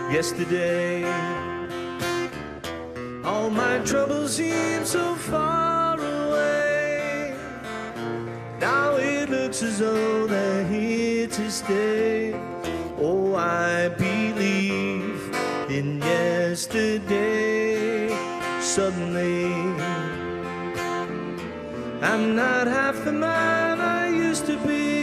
yesterday. All my troubles seem so far away. Now it looks as though they're here to stay. Oh, I believe in yesterday. Suddenly I'm not half the man I used to be.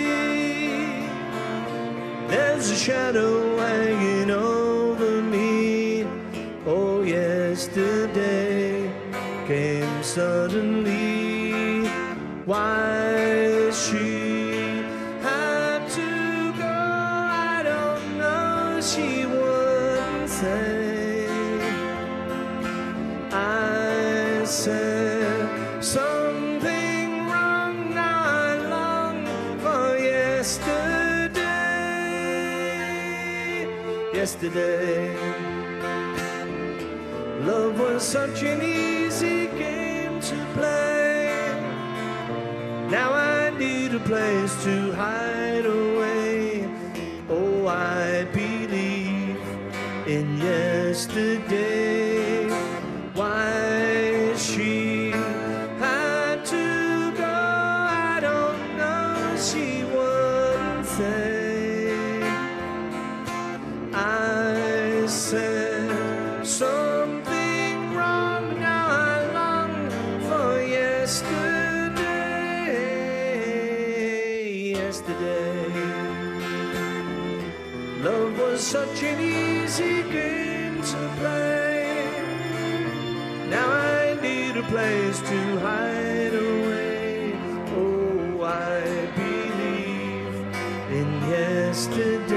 There's a shadow hanging over me. Oh, yesterday came suddenly. Why she had to go, I don't know. She wouldn't say. I said something wrong. Now I long for yesterday. Yesterday, love was such an easy game to play. Now I need a place to hide away. Oh, I believe in yesterday. Why she had to go, I don't know. She wouldn't say. I said something wrong. Now I long for yesterday. Yesterday, love was such an easy game to play. Now I need a place to hide away. Oh, I believe in yesterday.